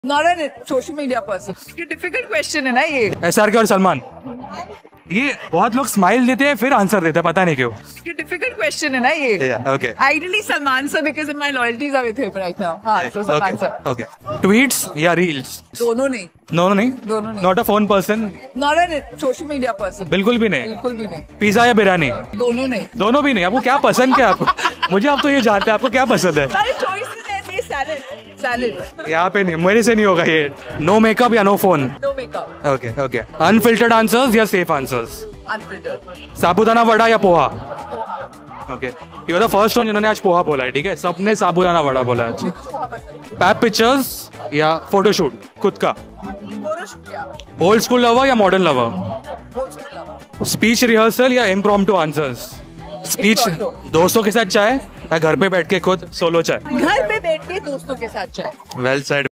Not a social media person. ये difficult question है ना ये. SRK और सलमान, ये बहुत लोग स्माइल देते हैं फिर आंसर देते हैं, पता नहीं क्यों. ये difficult question है ना ये. Yeah, okay. Ideally Salman sir because my loyalties are with him right now. हाँ, so Salman sir. Okay. Tweets या reels? दोनों नहीं. दोनों नहीं. Not a phone person. Not a social media person. बिल्कुल भी नहीं. बिल्कुल भी नहीं. पिज्जा या बिरयानी? दोनों नहीं. दोनों भी नहीं. आपको क्या पसंद क्या मुझे आप तो ये जानते हैं आपको क्या पसंद है. सारे choices ऐसे ही salad. यहाँ पे नहीं, मेरे से नहीं होगा ये. No makeup या no phone? No makeup. Okay, okay. Unfiltered answers या safe answers? Unfiltered. साबूदाना वड़ा या पोहा? Okay. ये वाला फर्स्ट वन जिन्होंने आज पोहा बोला है, ठीक है. सबने साबूदाना वड़ा बोला है. पैप पिक्चर्स या फोटोशूट खुद का? ओल्ड स्कूल लवर या मॉडर्न लवर? स्पीच रिहर्सल या इम्प्रॉम्प्टू आंसर्स? स्पीच दोस्तों के साथ चाय या घर पे बैठ के खुद सोलो चाय? घर पे बैठ के दोस्तों के साथ चाय. Well said.